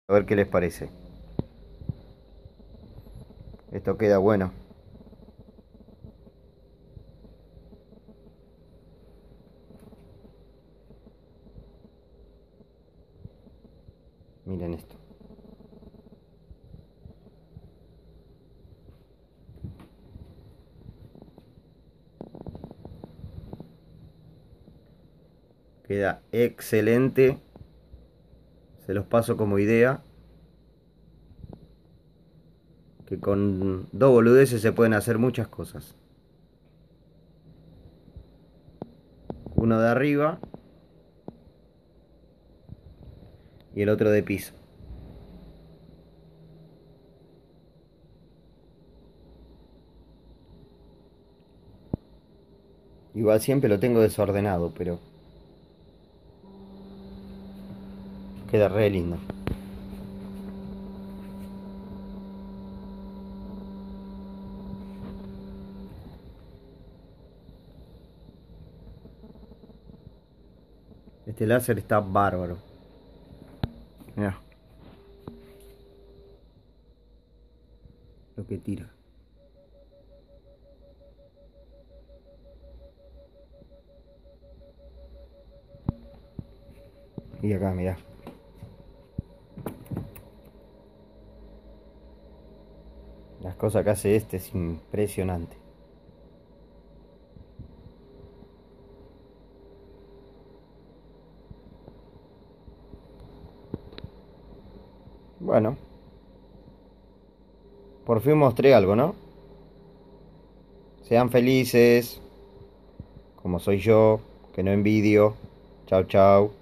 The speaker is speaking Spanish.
A ver qué les parece. Esto queda bueno. Miren esto. Queda excelente. Se los paso como idea. Que con dos boludeces se pueden hacer muchas cosas. Uno de arriba y el otro de piso. Igual siempre lo tengo desordenado, pero queda re lindo. Este láser está bárbaro. Mirá lo que tira. Y acá, mirá. Las cosas que hace este es impresionante. Bueno, por fin mostré algo, ¿no? Sean felices, como soy yo, que no envidio. Chau, chau.